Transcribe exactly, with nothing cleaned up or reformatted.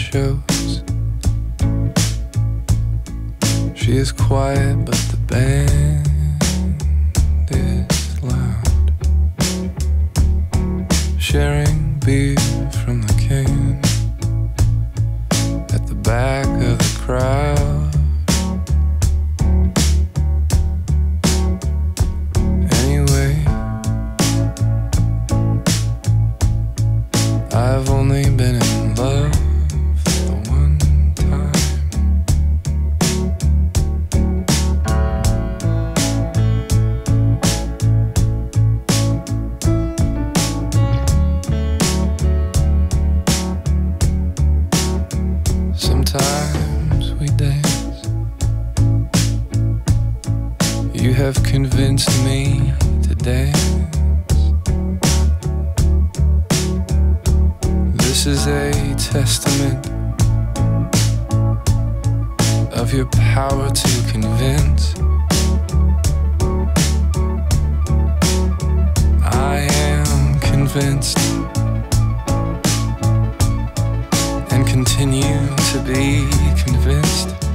shows. She is quiet, but the band is loud. Sharing beer from the can at the back of the crowd. Anyway, I've only been in love the one time. Sometimes we dance. You have convinced me to dance. This is a testament of your power to convince. I am convinced and continue to be convinced.